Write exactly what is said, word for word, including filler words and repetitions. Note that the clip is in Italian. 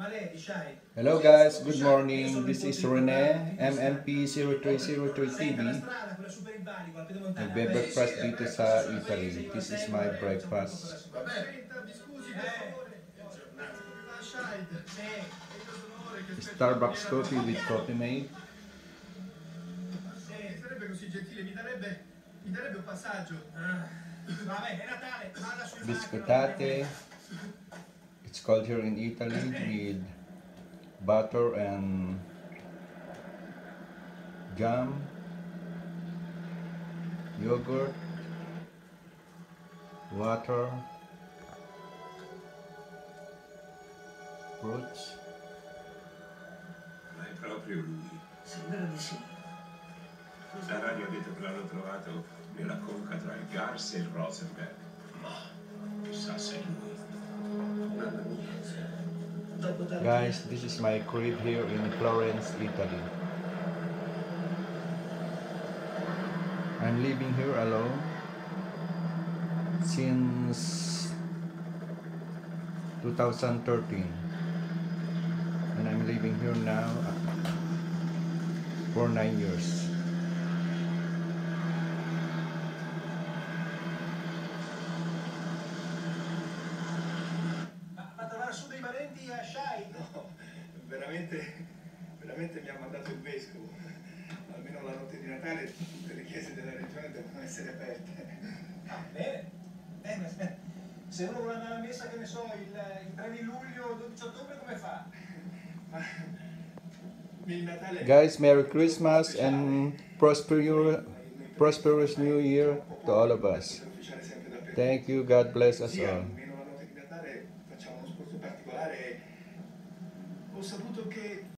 Hello guys, good morning. This is Rene, M M P zero three zero three T V. Nagbe-breakfast dito sa Italy. This is my breakfast. Starbucks coffee with coffee mate. Biscottate. It's called here in Italy with butter and jam, yogurt, water, fruits. Ma è proprio lui. Sembra di sì. La radio ha detto che l'hanno trovato nella conca tra il Gars e il Rosenberg. Ma chissà se è lui. Mamma mia. Dopo tanto Guys, this is my crib here in Florence, Italy. I'm living here alone since two thousand thirteen, and I'm living here now for nine years. Ma trovare su dei parenti a Shai? No, veramente, veramente mi ha mandato il vescovo. Almeno la notte di Natale tutte le chiese della regione devono essere aperte. Ah, bene. Bene. Se uno vuole andare a messa, che ne so, il, il tre di luglio o dodici ottobre, come fa? Ma il Natale... Guys, Merry Christmas and prosperous, prosperous New Year to all of us. Thank you. God bless us Sì, all. almeno la notte di Natale facciamo uno sforzo particolare. Ho saputo che